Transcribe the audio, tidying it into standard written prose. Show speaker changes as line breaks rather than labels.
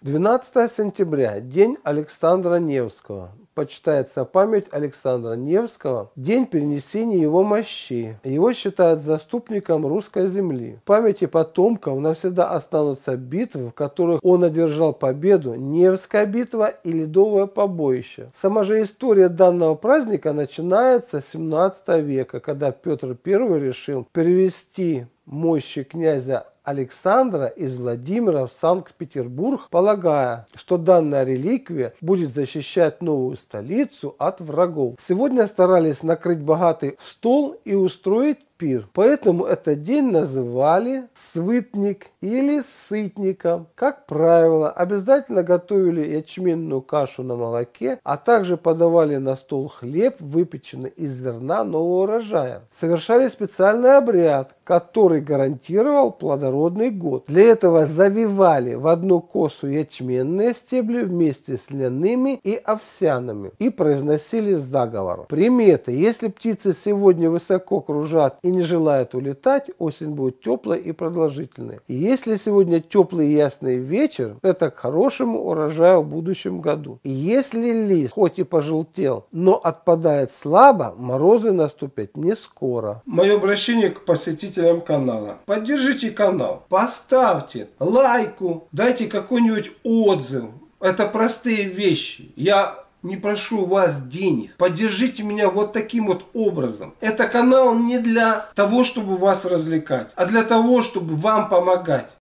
12 сентября – день Александра Невского. Почитается память Александра Невского, день перенесения его мощей. Его считают заступником русской земли. В памяти потомков навсегда останутся битвы, в которых он одержал победу: Невская битва и Ледовое побоище. Сама же история данного праздника начинается с 17 века, когда Петр I решил перевести мощи князя Александра из Владимира в Санкт-Петербург, полагая, что данная реликвия будет защищать новую столицу от врагов. Сегодня старались накрыть богатый стол и устроить пир. Поэтому этот день называли свытник или сытником. Как правило, обязательно готовили ячменную кашу на молоке, а также подавали на стол хлеб, выпеченный из зерна нового урожая. Совершали специальный обряд, который гарантировал плодородный год. Для этого завивали в одну косу ячменные стебли вместе с льняными и овсяными и произносили заговор. Приметы: если птицы сегодня высоко кружат и не желают улетать, осень будет теплой и продолжительной. И если сегодня теплый и ясный вечер, это к хорошему урожаю в будущем году. И если лист хоть и пожелтел, но отпадает слабо, морозы наступят не скоро.
Мое обращение к посетителям канала: поддержите канал, поставьте лайку, дайте какой-нибудь отзыв. Это простые вещи. Я не прошу вас денег. Поддержите меня вот таким вот образом. Это канал не для того, чтобы вас развлекать, а для того, чтобы вам помогать.